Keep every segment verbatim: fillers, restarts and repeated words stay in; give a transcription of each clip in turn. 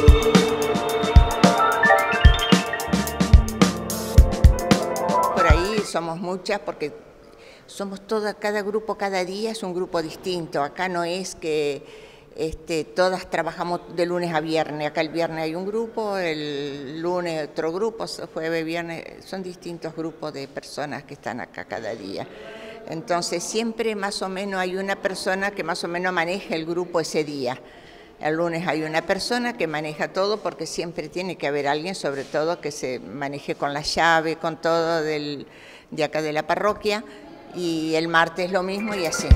Por ahí somos muchas porque somos todas, cada grupo cada día es un grupo distinto. Acá no es que este, todas trabajamos de lunes a viernes. Acá el viernes hay un grupo, el lunes otro grupo, jueves, viernes, son distintos grupos de personas que están acá cada día. Entonces siempre más o menos hay una persona que más o menos maneja el grupo ese día. El lunes hay una persona que maneja todo porque siempre tiene que haber alguien, sobre todo, que se maneje con la llave, con todo del, de acá de la parroquia. Y el martes lo mismo y así.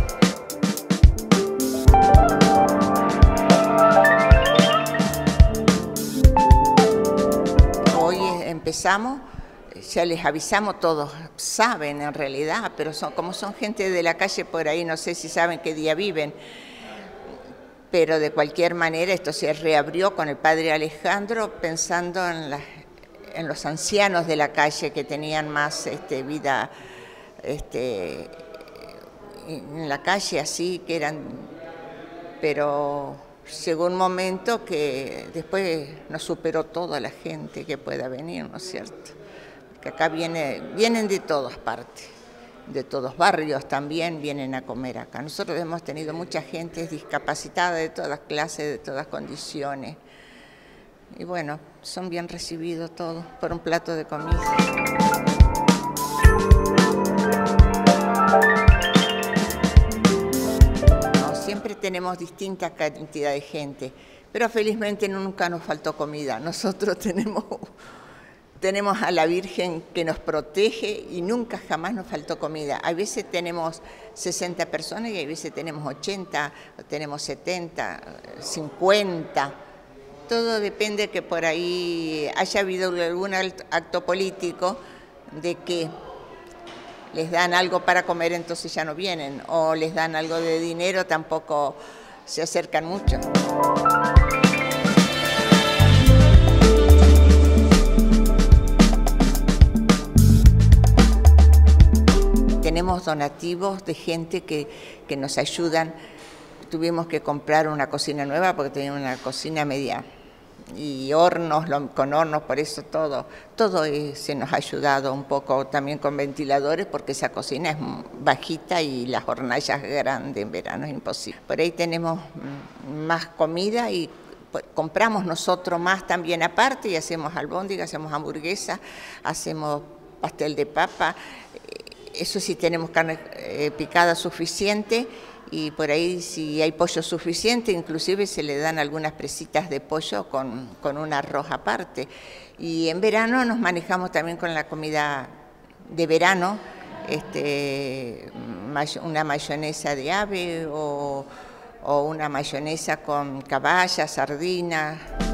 Hoy empezamos, ya les avisamos, todos saben en realidad, pero son, como son gente de la calle por ahí, no sé si saben qué día viven. Pero de cualquier manera esto se reabrió con el padre Alejandro pensando en, la, en los ancianos de la calle que tenían más este, vida este, en la calle, así que eran, pero llegó un momento que después nos superó toda la gente que pueda venir, ¿no es cierto? Que acá viene, vienen de todas partes. De todos barrios también vienen a comer acá. Nosotros hemos tenido mucha gente discapacitada de todas clases, de todas condiciones. Y bueno, son bien recibidos todos por un plato de comida. No, siempre tenemos distinta cantidad de gente, pero felizmente nunca nos faltó comida. Nosotros tenemos... Tenemos a la Virgen que nos protege y nunca jamás nos faltó comida. A veces tenemos sesenta personas y a veces tenemos ochenta, tenemos setenta, cincuenta. Todo depende que por ahí haya habido algún acto político de que les dan algo para comer, entonces ya no vienen, o les dan algo de dinero, tampoco se acercan mucho. Tenemos donativos de gente que, que nos ayudan. Tuvimos que comprar una cocina nueva porque tenía una cocina media y hornos, con hornos, por eso todo, todo se nos ha ayudado un poco también con ventiladores porque esa cocina es bajita y las hornallas grandes en verano es imposible. Por ahí tenemos más comida y compramos nosotros más también aparte y hacemos albóndigas, hacemos hamburguesas, hacemos pastel de papa. Eso sí, tenemos carne eh, picada suficiente y por ahí si hay pollo suficiente, inclusive se le dan algunas presitas de pollo con, con un arroz aparte. Y en verano nos manejamos también con la comida de verano, este, una mayonesa de ave o, o una mayonesa con caballa, sardina.